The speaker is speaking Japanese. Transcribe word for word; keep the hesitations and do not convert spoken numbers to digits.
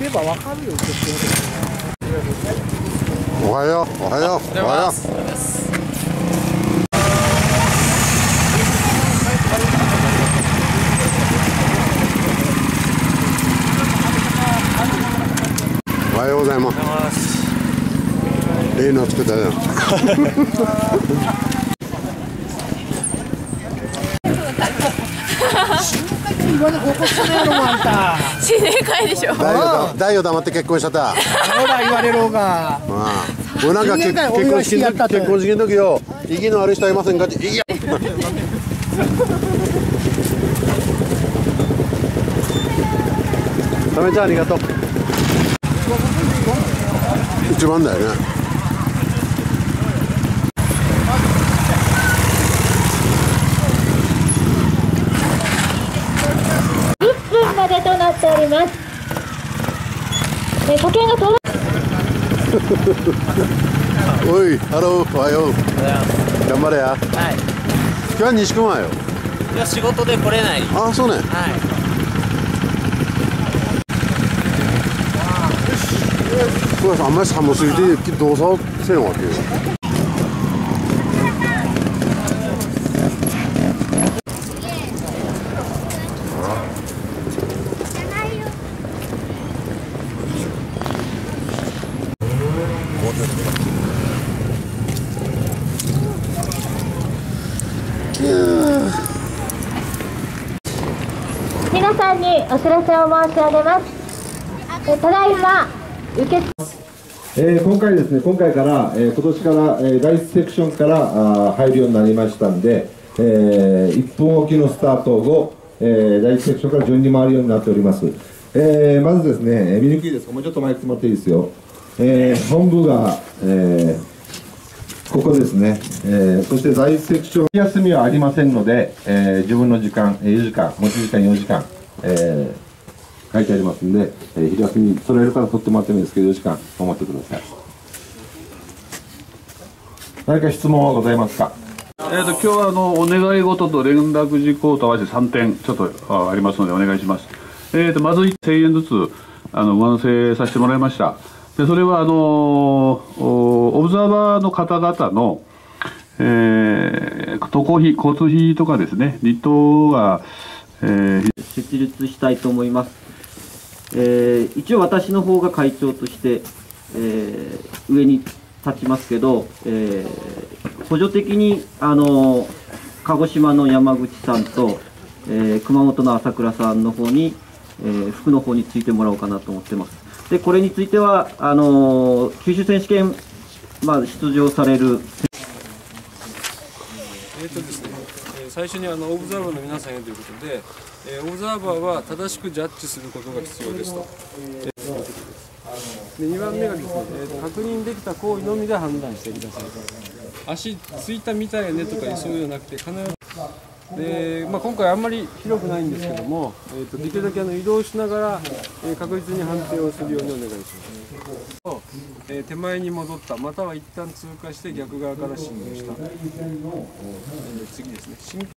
けばわかるよ。 おはよう、おはよう、おはよう。おはようございます。例の作ったじゃん。 自然界でしょ。 大を黙って結婚しちゃった。 ほら言われろが。 俺なんか結婚式の結婚式の時よ、意義のある人はいませんかって。いや。ためちゃんありがとう。一番だよね。 いっぷんまでとなっております。え時計がとおい、ハロー、おはよう。頑張れや。 はい。 今日は西熊よ。 いや、仕事で来れない。 ああ、そうね。 はい。 これさ、あんまり寒すぎて動作せんわけよ。 皆さんにお知らせを申し上げます。えただいま受けえー、今回ですね、今回から、えー、今年から、えー、だいいちセクションからあ入るようになりましたんで、えー、いっぷんおきのスタート後、えー、だいいちセクションから順に回るようになっております。えー、まずですね、見にくいですか、もうちょっと前来てもらっていいですよ。えー、本部が、えー、ここですね、えー、そしてだいいちセクション、休みはありませんので、えー、自分の時間、よじかん、持ち時間よじかん、えー書いてありますんで、えー、昼休み取れるから取ってもらってもいいですけど、よじかん守ってください。何か質問はございますか。 えー、と今日はあのお願い事と連絡事項と合わせてさんてんちょっと あ, ありますのでお願いします。えー、とまずせんえんずつあの上乗せさせてもらいました。でそれはあのオブザーバーの方々の、えー、渡航費交通費とかですね、離島が、えー、 設立したいと思います。えー、一応私の方が会長として、えー、上に立ちますけど、えー、補助的にあの鹿児島の山口さんと、えー、熊本の朝倉さんの方に、えー、副の方についてもらおうかなと思ってます。でこれについてはあの九州選手権、まあ、出場されるえーとですね、最初にあのオブザーバーの皆さんへということで、えー、オブザーバーは正しくジャッジすることが必要ですと。でにばんめがですね、えー、確認できた行為のみで判断してください。足ついたみたいやねとかそういうのじゃなくて必ずで、まあ、今回あんまり広くないんですけども、えー、とできるだけあの移動しながら、えー、確実に判定をするようにお願いします。えー、手前に戻ったまたは一旦通過して逆側から進入した。えー、次ですね。